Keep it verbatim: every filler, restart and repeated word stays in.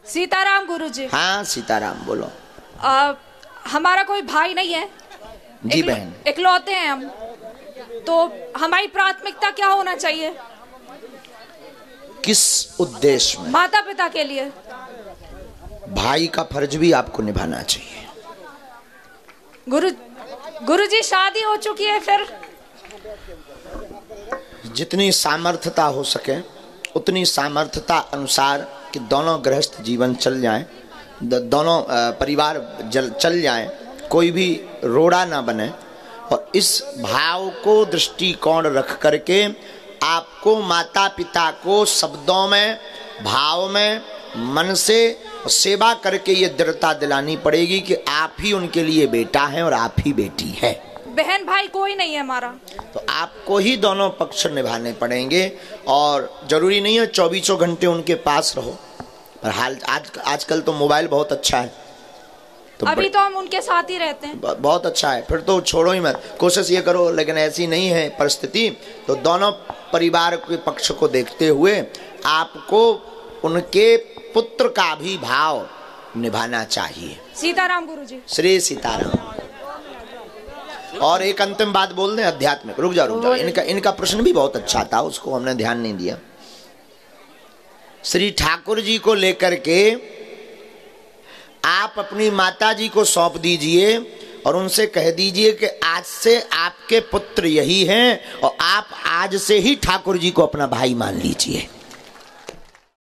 सीताराम गुरुजी। हाँ सीताराम बोलो। आ, हमारा कोई भाई नहीं है जी बहन, इकलौते हैं हम, तो हमारी प्राथमिकता क्या होना चाहिए? किस उद्देश्य में? माता पिता के लिए। भाई का फर्ज भी आपको निभाना चाहिए। गुरु गुरुजी शादी हो चुकी है, फिर जितनी सामर्थ्यता हो सके उतनी सामर्थ्यता अनुसार कि दोनों गृहस्थ जीवन चल जाए, दोनों परिवार जल चल जाए, कोई भी रोड़ा ना बने। और इस भाव को दृष्टिकोण रख करके आपको माता पिता को शब्दों में, भाव में, मन से सेवा करके ये दृढ़ता दिलानी पड़ेगी कि आप ही उनके लिए बेटा हैं और आप ही बेटी है। बहन भाई कोई नहीं है हमारा। तो आपको ही दोनों पक्ष निभाने पड़ेंगे और जरूरी नहीं है चौबीसों घंटे उनके पास रहो। पर हाल आज आजकल तो मोबाइल बहुत अच्छा है, तो अभी तो हम उनके साथ ही रहते हैं। बहुत अच्छा है, फिर तो छोड़ो ही मत, कोशिश ये करो। लेकिन ऐसी नहीं है परिस्थिति, तो दोनों परिवार के पक्ष को देखते हुए आपको उनके पुत्र का भी भाव निभाना चाहिए। सीताराम गुरुजी। श्री सीताराम। और एक अंतिम बात बोल दें आध्यात्मिक। रुक जाओ रुक जाओ, इनका इनका प्रश्न भी बहुत अच्छा था, उसको हमने ध्यान नहीं दिया। श्री ठाकुर जी को लेकर के आप अपनी माता जी को सौंप दीजिए और उनसे कह दीजिए कि आज से आपके पुत्र यही हैं और आप आज से ही ठाकुर जी को अपना भाई मान लीजिए।